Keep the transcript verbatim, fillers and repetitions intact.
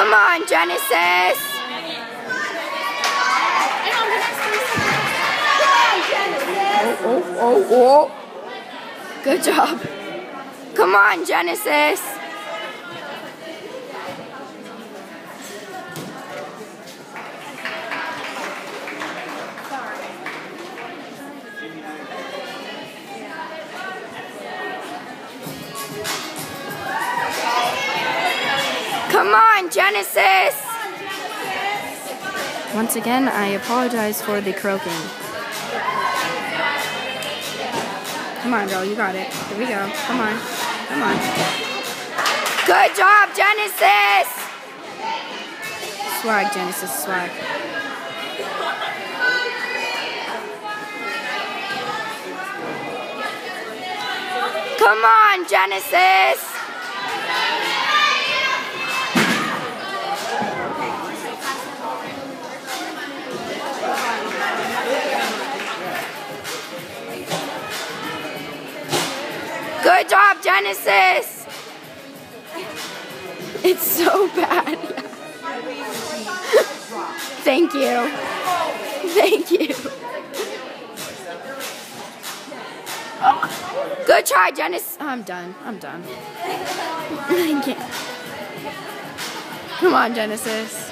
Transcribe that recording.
Come on, Genesis. Oh, oh, oh, oh. Good job. Come on, Genesis. Come on, Genesis. Once again, I apologize for the croaking. Come on, girl, you got it. Here we go. Come on. Come on. Good job, Genesis. Swag, Genesis, swag. Come on, Genesis. Good job, Genesis. It's so bad. Thank you. Thank you. Good try, Genesis. I'm done. I'm done. I can't. Come on, Genesis.